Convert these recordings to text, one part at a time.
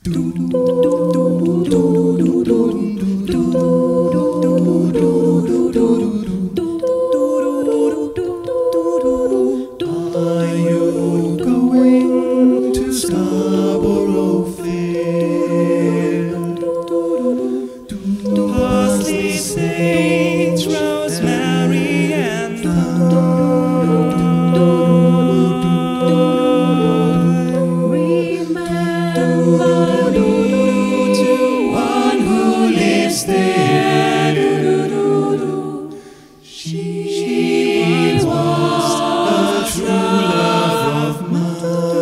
Are you going to Scarborough Fair? Parsley, sage, rosemary, and thyme. Remember to one who lives there. She was a true love of mine.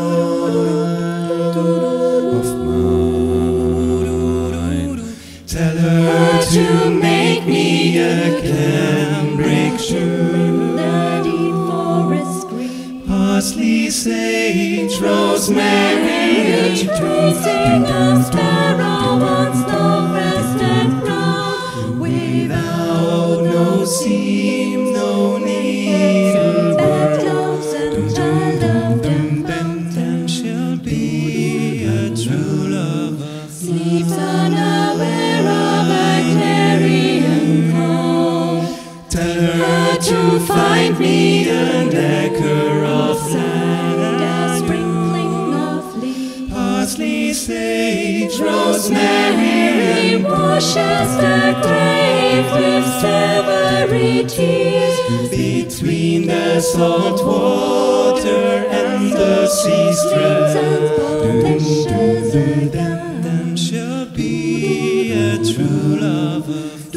Tell her to make me a cambric shirt. The deep forest green. Parsley, sage, rosemary, and Tracing a sparrow on snow-crested ground. without no seam, no needle And gloves and child of them then she'll be a true lover. sleeps unaware of a clarion call. Tell her to find me a necker of And a sand. sprinkling of leaves. Parsley, sage, rosemary, and Washes the grave with silvery tears. between the salt water and the sea Streams and strand. polishes and Then she'll be a true love of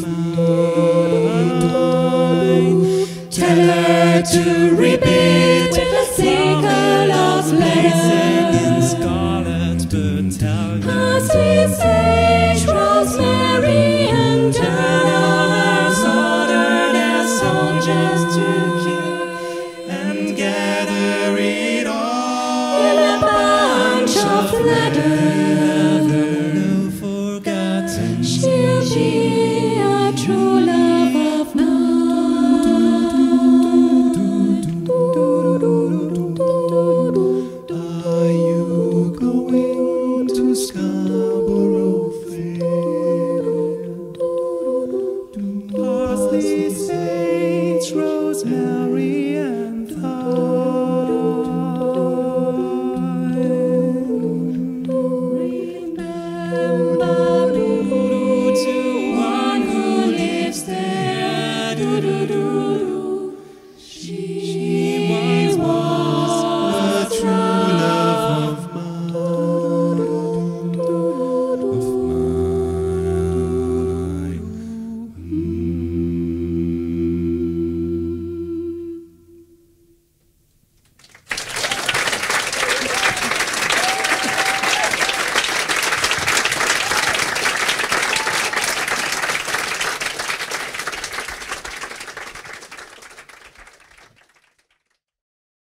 mine. Tell her to repeat with a sickle of leather. in scarlet battalion. Parsley, sage, rosemary.